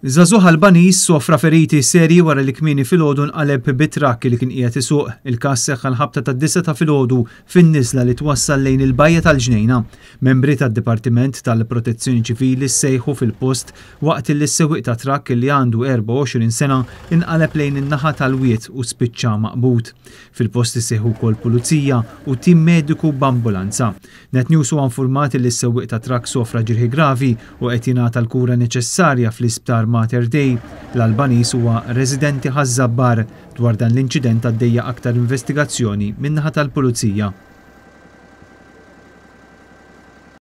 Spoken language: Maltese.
Żagħżugħ Albanis sofra feriti serji wara li kmieni filgħodu nqaleb bit-trakk li kien qiegħed isuq. Il-każ seħħ l-ħabta tad-9 ta' filgħodu fin-niżla li twassal lejn il-Bajja tal-Ġnejna. Membri tad-Dipartiment tal-Protezzjoni Ċivili ssejħu fil-post waqt li s-sewwieq ta' trakk li għandu 24 sena inqaleb lejn in-naħa tal-wied u spiċċa maqbud. Fil-post issejħu wkoll pulizija u tim mediku b'ambulanza. NetNews huwa infurmat li s-sewwieq ta' trakk sofra ġirħi gravi u qed jingħata l-kura neċessarja fl-isptar Mater Dei. L-Albanis huwa residenti ħaż-Żabbar. Dwar dan l-inċident għaddejja aktar investigazzjoni min-naħa tal-Pulizija.